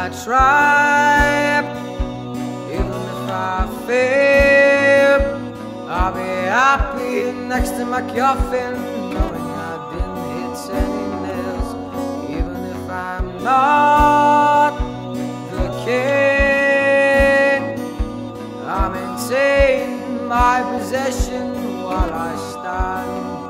I try, even if I fail, I'll be happy next to my coffin, knowing I didn't hit any nails. Even if I'm not the king, I maintain my possession while I stand